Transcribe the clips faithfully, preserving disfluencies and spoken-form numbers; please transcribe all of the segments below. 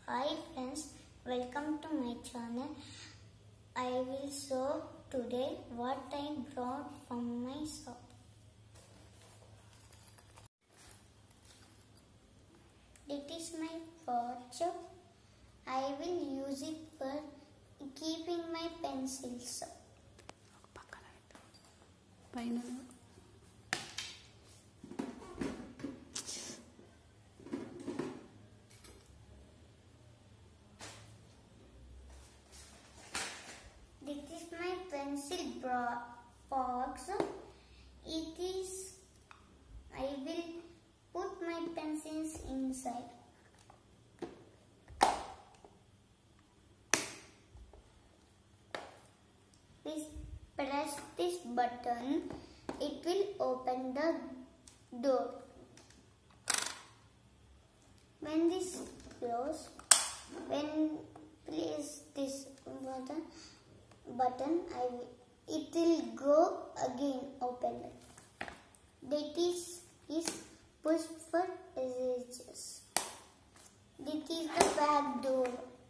Hi friends, welcome to my channel. I will show today what I brought from my shop. It is my porch. I will use it for keeping my pencils. Final. This is my pencil box. It is, I will put my pencils inside. Please press this button. It will open the door. When this closes, when place this button, button I will, it will go again open. That is is push for erasers. This is the back door.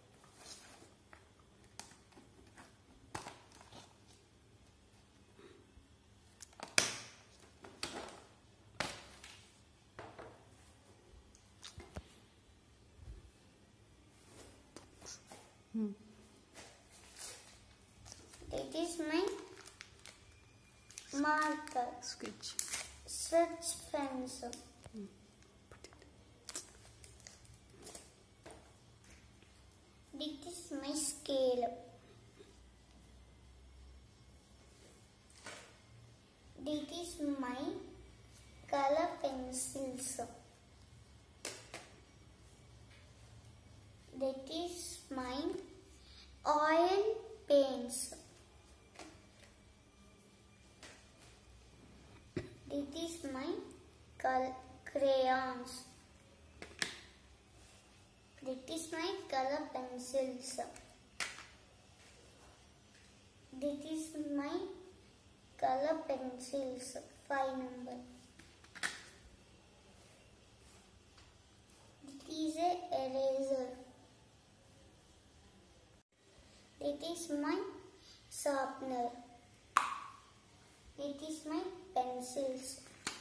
Hmm. That is my marker. Sketch. Sketch pencil. Hmm. Put it. This is my scale. This is my color pencils. That is my oil paints. This is my crayons. This is my color pencils. This is my color pencils, five number. This is a eraser. It is my sharpener. It is my pencils.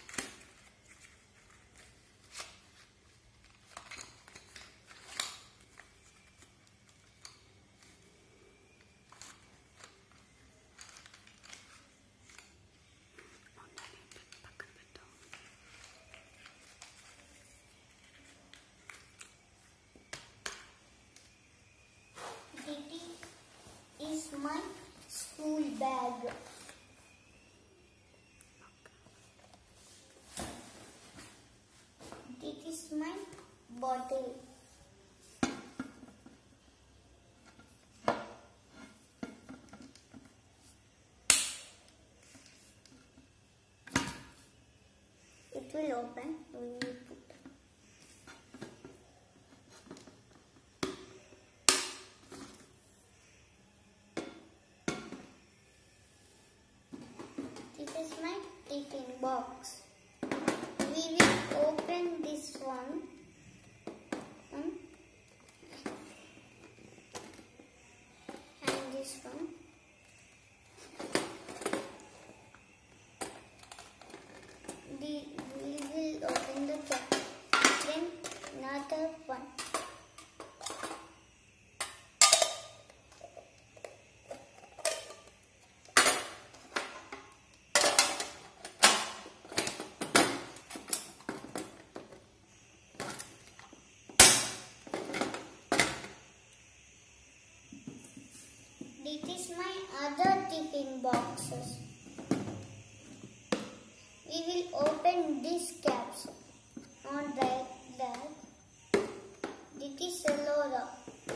Is my school bag. This is my bottle. It will open when you put. This is my tiffin box. We will open this one. Hmm? And this one. The, we will open the cap. Then another one. This is my other tiffin boxes. We will open these caps on that. that. This is Zalora.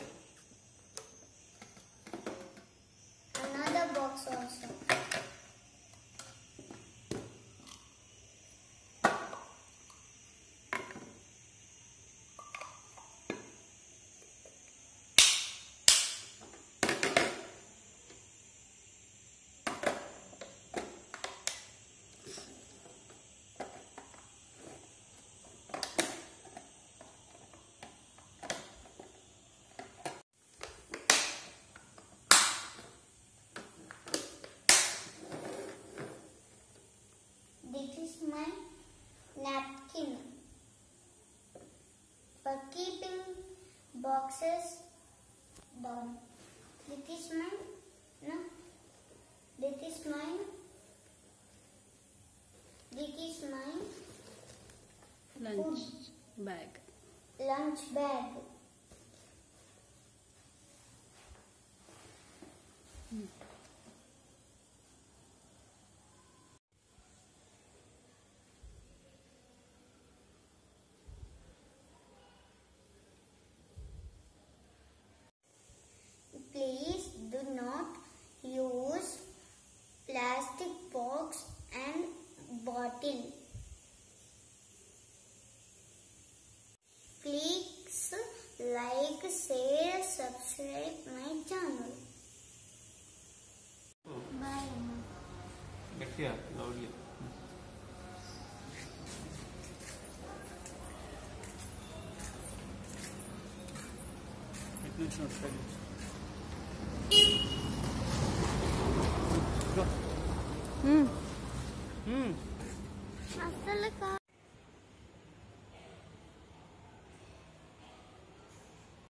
Another box also. boxes down. This is mine. No. This is mine. This is mine. Lunch bag. Lunch bag. Hmm. Please do not use plastic box and bottle. Please like, share, subscribe my channel. Bye. గట్టిగా లౌడ్గా ఎట్లా వస్తుంది Hmm. Hmm. అసలు కా